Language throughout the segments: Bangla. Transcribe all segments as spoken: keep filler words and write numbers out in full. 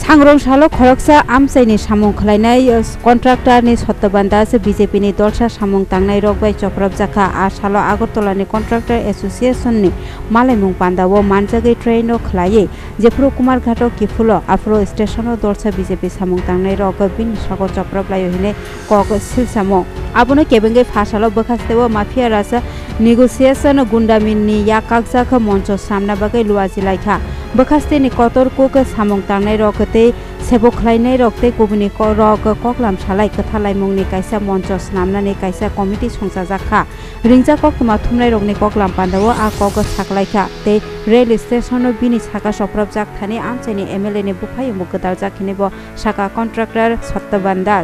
थांग्रं सालो खरकसा आमसाइनि सामुं खलायनाय कन्ट्राक्टरनि सत्तबान्दास बीजेपीनि दलसा सामुं तांनाय रगबाय चप्रब जाखा आ सालो आगरतलानि कन्ट्राक्टर एसोसिएशननि मालायमुं बान्दावो मानजागै ट्रेनो खलायै जेफ्रो कुमार घाटो किफुलो आफ्रो स्टेशनो दलसा बीजेपी सामुं तांनाय रग बिनि सागो चप्रब लायो हिने कक सिलसामो आबुनो केबेंगै फासालो बखास्तेवो माफिया रासा नेगोसिएशन गुन्डामिननि या कागजाखो मञ्च सामना बागै लुवाजिलायखा बखास्तेनि कतर कोक सामुं तांनाय रगते सेबोखलायनाय रगते गुबुनि रग ककलाम सालाय कथालाय मुंनि कायसा मञ्च सामनानि कायसा कमिटि संसा जाखा रिंजा ककमा थुमनाय रगनि ककलाम पान्दावो आ कक साकलायखा ते रेल स्टेशन बिनि साका सप्रब जाक थानि आमसाइनि एमएलए नि बुफाय मुगदाल जाखिनेबो साका कन्ट्राक्टर सत्तबान्दास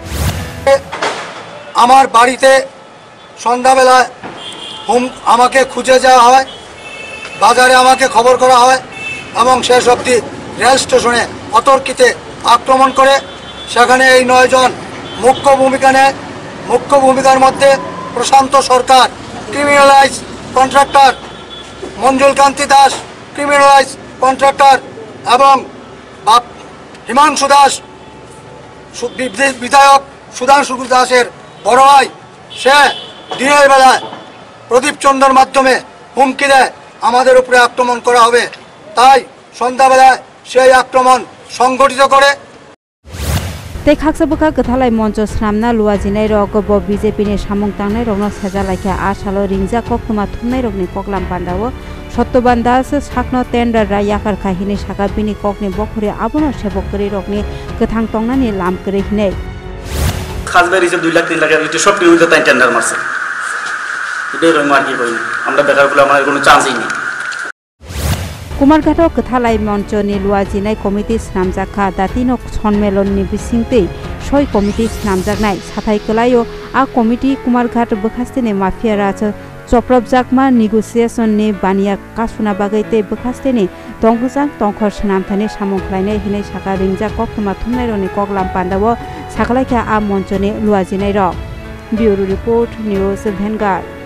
আমার বাড়িতে সন্ধ্যাবেলা হুম আমাকে খুঁজে যাওয়া হয় বাজারে আমাকে খবর করা হয় এবং শেষ অবধি রেল স্টেশনে অতর্কিতে আক্রমণ করে সেখানে এই নয়জন মুখ্য ভূমিকা নেয় মুখ্য ভূমিকার মধ্যে Prashanta Sarkar criminalise contractor Manjul Kanti Das criminalise contractor এবং হিমাংশু দাস বিধায়ক সুধাংশু দাসের বড় ভাই সে দিনের বেলায় প্রদীপ চন্দ্রের মাধ্যমে হুমকি দেয় আমাদের উপরে আক্রমণ করা হবে তাই সন্ধ্যাবেলায় সেই আক্রমণ সংগঠিত করে ते खाकसाबखा गथालाय मञ्च स्रामना लुवाजिनाय रग ब बीजेपी नि सामुं तांनाय रगनो साजालायखा आ सालो रिंजा ककमा थुमनाय रगनि ककलाम पान्दावो सत्तबान्दास साखनो टेन्डार रा याकार खाहिनि साका बिनि ककनि बखरि आबुनो सेबकरि रगनि गथां तंनानि लामकरि हिनै খাজবাড়ি যে দুই লাখ তিন লাখ এটা সব কিলোমিটার তাই টেন্ডার মারছে এটাই রই মার্কি কই আমরা বেকারগুলো আমাদের কোনো চান্সই নেই कुमारघाटो कथालाय मञ्चनि लुवाजिनाय कमिटि स्नामजाखा दातिनो सनमेलननि बिसिंतै सय कमिटि स्नामजागनाय साथाय कलायो आ कमिटि कुमारघाट बखास्तेनि माफिया राज चप्रबजाकमा नेगोसिएशननि बानिया कासुना बागैते बखास्तेनि तंगजां तंखर सनामथानि सामुखलायनाय हिनै साका रिंजा ककमा थुमनाय रनि ककलाम पान्दावो साखलायखा आ मञ्चनि लुवाजिनाय र ब्युरो रिपोर्ट न्यूज भेनगार्ड।